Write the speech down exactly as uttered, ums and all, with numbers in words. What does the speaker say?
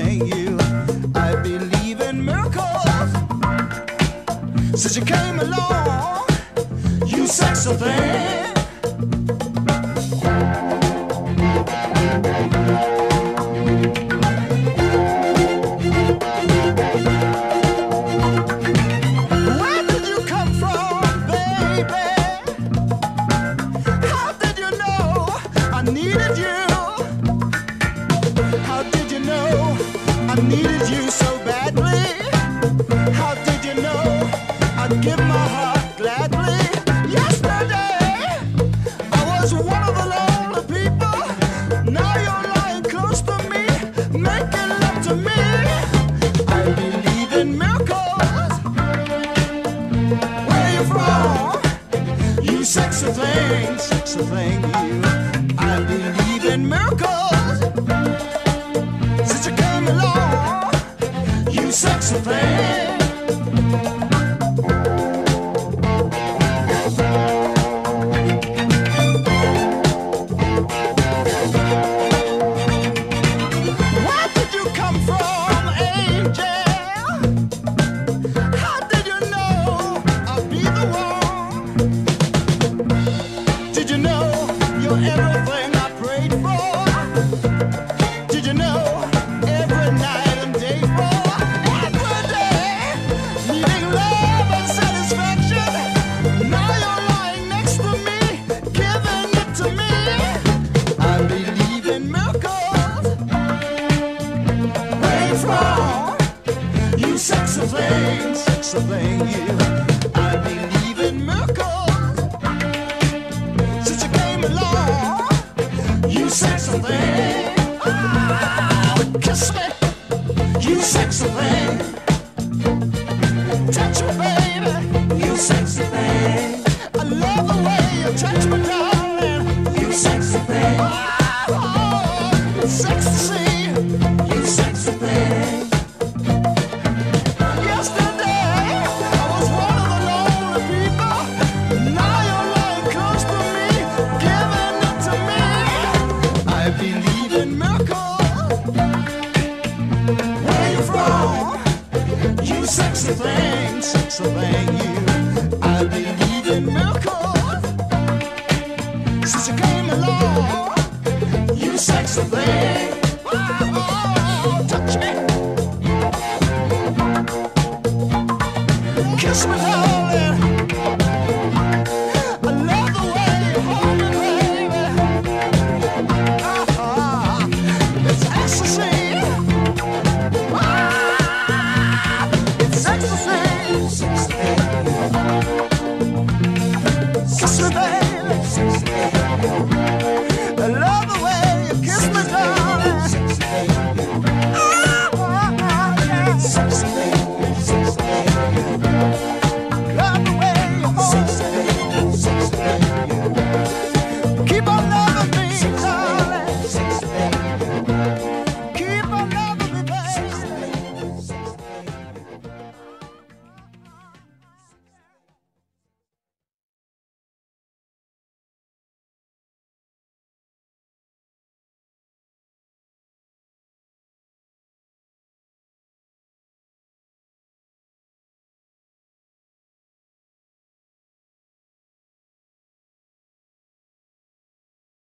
thing. You, I believe in miracles. Since you came along, you sexy thing. I needed you so badly. How did you know I'd give my heart gladly? Yesterday I was one of the lonely people. Now you're lying close to me, making love to me. I believe in miracles. Where you from? You sexy thing, sexy thing, you. I believe in miracles. Since you came along, you sexy thing. Where did you come from, angel? How did you know I'd be the one? Did you know you're everything I prayed for? Did you know every night and day for every day, needing love and satisfaction? Now you're lying next to me, giving it to me. I believe in miracles. Where you from? You sexy thing, sexy thing, you. I believe in miracles. Since you came along, you sexy thing. Kiss me, you sexy thing. Touch me, baby, you sexy thing. I love the way you touch me, darling, you sexy thing. Oh, it's sexy to see you sexy thing. Yesterday I was one of the lonely people. Now you're lying close to me, giving it to me. I believe in miracles. Where you from? You sexy thing, sexy thing, you. I believe in miracles. Since you came along, you sexy thing.